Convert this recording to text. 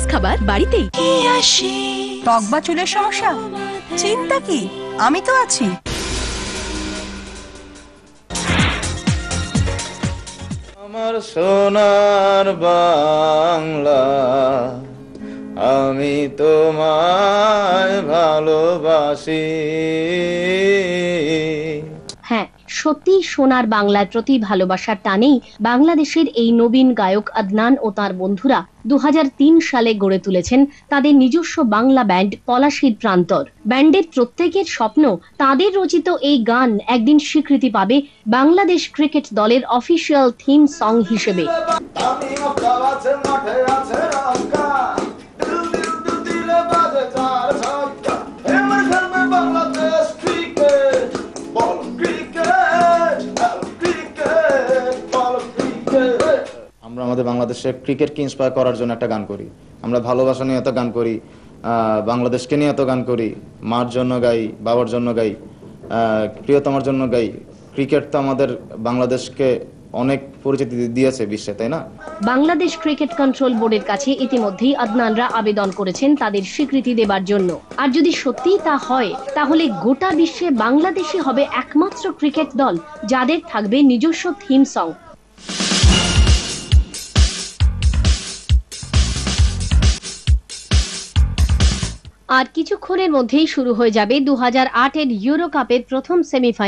খাবার বাড়িতেই। ত্বক বা চুলের সমস্যা? চিন্তা কি, আমি তো আছি। আমার সোনার বাংলা, আমি তোমায় ভালোবাসি। হ্যাঁ, সত্যি সোনার বাংলার প্রতি ভালোবাসার টানেই বাংলাদেশের এই নবীন গায়ক আদনান ও তার বন্ধুরা 2003 সালে গড়ে তুলেছেন তাদের নিজস্ব বাংলা ব্যান্ড পলাশীর প্রান্তর। ব্যান্ডের প্রত্যেকের স্বপ্ন তাদের রচিত এই গান একদিন স্বীকৃতি পাবে বাংলাদেশ ক্রিকেট দলের অফিসিয়াল থিম সং হিসেবে। আমরা আমাদের বাংলাদেশের ক্রিকেটকে ইন্সপায়ার করার জন্য একটা গান করি, আমরা ভালোবাসা নিয়ে এত গান করি, বাংলাদেশকে নিয়ে এত গান করি, মার জন্য গাই, বাবার জন্য গাই, প্রিয়তমার জন্য গাই। ক্রিকেট তো আমাদের বাংলাদেশকে অনেক পরিচিতি দিয়েছে বিশ্বে, তাই না? বাংলাদেশ ক্রিকেট কন্ট্রোল বোর্ডের কাছে ইতিমধ্যেই আদনানরা আবেদন করেছেন তাদের স্বীকৃতি দেবার জন্য। আর যদি সত্যিই তা হয়, তাহলে গোটা বিশ্বে বাংলাদেশই হবে একমাত্র ক্রিকেট দল যাদের থাকবে নিজস্ব থিম সং। আর কিছুক্ষণের মধ্যেই শুরু হয়ে যাবে 2008-এর ইউরো কাপের প্রথম সেমিফাইনাল।